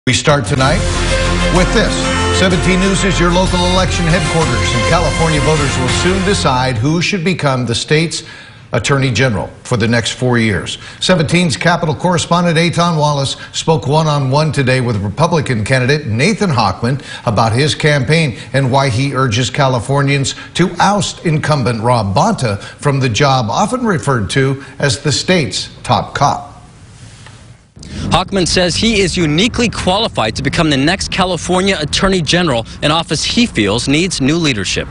We start tonight with this. 17 News is your local election headquarters, and California voters will soon decide who should become the state's Attorney General for the next 4 years. 17's Capitol correspondent Eitan Wallace spoke one-on-one today with Republican candidate Nathan Hochman about his campaign and why he urges Californians to oust incumbent Rob Bonta from the job often referred to as the state's top cop. Hochman says he is uniquely qualified to become the next California Attorney General, an office he feels needs new leadership.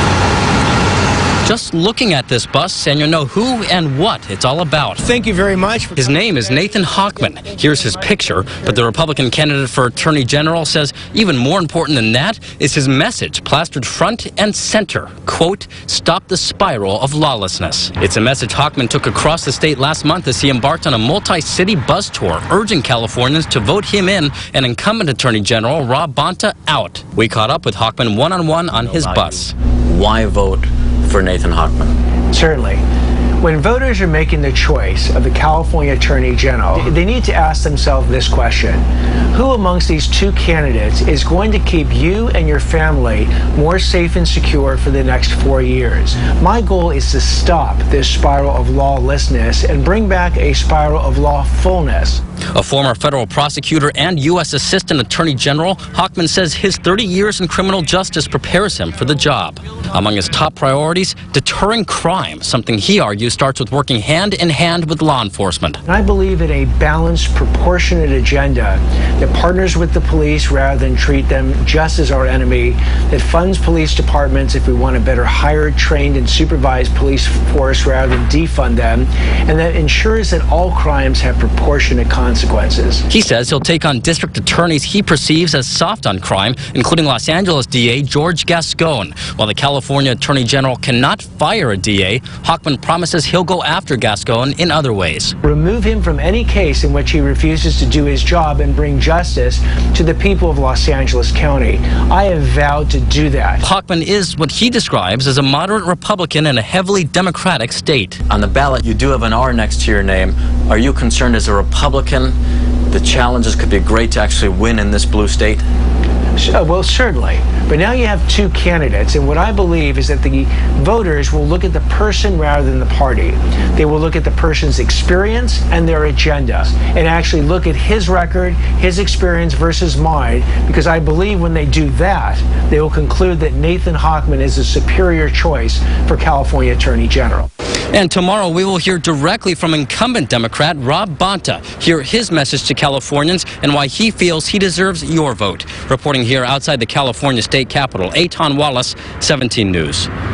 Just looking at this bus and you'll know who and what it's all about. Thank you very much. His name is Nathan Hochman. Here's his picture, but the Republican candidate for Attorney General says even more important than that is his message plastered front and center. Quote, stop the spiral of lawlessness. It's a message Hochman took across the state last month as he embarked on a multi-city bus tour, urging Californians to vote him in and incumbent Attorney General Rob Bonta out. We caught up with Hochman one-on-one on his bus. Why vote for Nathan Hochman? Certainly. When voters are making the choice of the California Attorney General, they need to ask themselves this question. Who amongst these two candidates is going to keep you and your family more safe and secure for the next 4 years? My goal is to stop this spiral of lawlessness and bring back a spiral of lawfulness. A former federal prosecutor and U.S. Assistant Attorney General, Hochman says his 30 years in criminal justice prepares him for the job. Among his top priorities, deterring crime, something he argues starts with working hand in hand with law enforcement. I believe in a balanced, proportionate agenda that partners with the police rather than treat them just as our enemy, that funds police departments if we want a better hired, trained, and supervised police force rather than defund them, and that ensures that all crimes have proportionate consequences. He says he'll take on district attorneys he perceives as soft on crime, including Los Angeles DA George Gascon. While the California Attorney General cannot fire a DA, Hochman promises he'll go after Gascon in other ways. Remove him from any case in which he refuses to do his job and bring justice to the people of Los Angeles County. I have vowed to do that. Hochman is what he describes as a moderate Republican in a heavily Democratic state. On the ballot, you do have an R next to your name. Are you concerned as a Republican the challenges could be great to actually win in this blue state? Well, certainly. But now you have two candidates, and what I believe is that the voters will look at the person rather than the party. They will look at the person's experience and their agenda, and actually look at his record, his experience versus mine, because I believe when they do that, they will conclude that Nathan Hochman is a superior choice for California Attorney General. And tomorrow we will hear directly from incumbent Democrat Rob Bonta, hear his message to Californians and why he feels he deserves your vote. Reporting here outside the California State Capitol, Eitan Wallace, 17 News.